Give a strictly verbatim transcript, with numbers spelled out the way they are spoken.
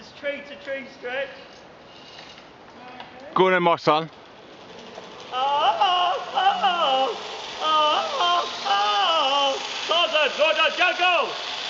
fastest tree to tree stretch. Go on then, my son. Oh, oh, oh, oh, oh, oh. Well done, well done, go, go.